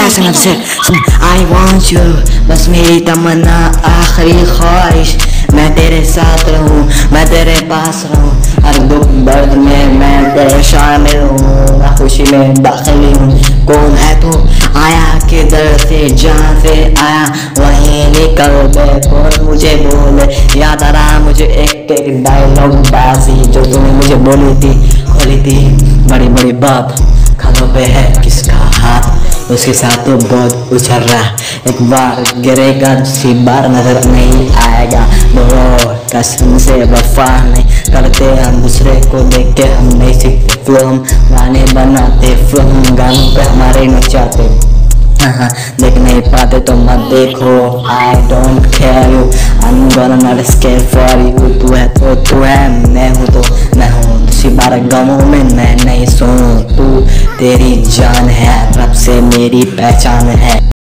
सनम से I want you, बस मेरी तमन्ना आखिरी ख्वाहिश, मैं तेरे साथ रहूं, मैं तेरे पास रहूं, हर दुख दर्द में मैं तेरे शामिल हूँ, मैं खुशी में दाखिल हूँ। कौन है तू, आया किधर से, जहाँ से आया वहीं निकल गए। कौन मुझे बोले, याद आ रहा मुझे एक डायलॉग बाजी जो तूने मुझे बोली थी, बड़ी बड़ी बात खानों पे है किसका हाथ, उसके साथ तो बहुत उछल रहा, एक बार गिरेगा दूसरी बार नजर नहीं आएगा। दोनों कसम से वफा नहीं करते, हम दूसरे को देख के हम नहीं सीखते फिल्म, गाने बनाते फिल्म गानों पे हमारे नचाते, देख नहीं पाते तो मत देखो। I don't care you, I'm gonna not scared for you, तू है तो तू है, मैं हूँ तो मैं हूँ, दूसरी बार गमों में मैं नहीं सुनूं, तू तेरी जान है, रब से मेरी पहचान है।